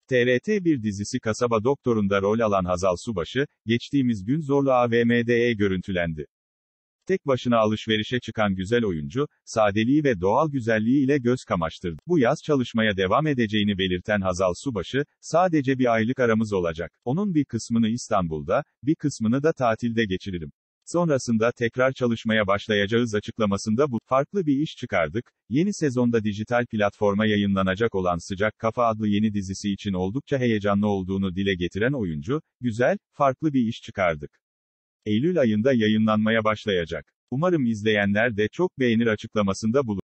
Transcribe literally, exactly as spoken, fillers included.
T R T bir dizisi Kasaba Doktoru'nda rol alan Hazal Subaşı, geçtiğimiz gün Zorlu A V M D'ye görüntülendi. Tek başına alışverişe çıkan güzel oyuncu, sadeliği ve doğal güzelliği ile göz kamaştırdı. Bu yaz çalışmaya devam edeceğini belirten Hazal Subaşı, sadece bir aylık aramız olacak. Onun bir kısmını İstanbul'da, bir kısmını da tatilde geçiririm. Sonrasında tekrar çalışmaya başlayacağız açıklamasında bu. Farklı bir iş çıkardık. Yeni sezonda dijital platforma yayınlanacak olan Sıcak Kafa adlı yeni dizisi için oldukça heyecanlı olduğunu dile getiren oyuncu, güzel, farklı bir iş çıkardık. Eylül ayında yayınlanmaya başlayacak. Umarım izleyenler de çok beğenir açıklamasında bulundu.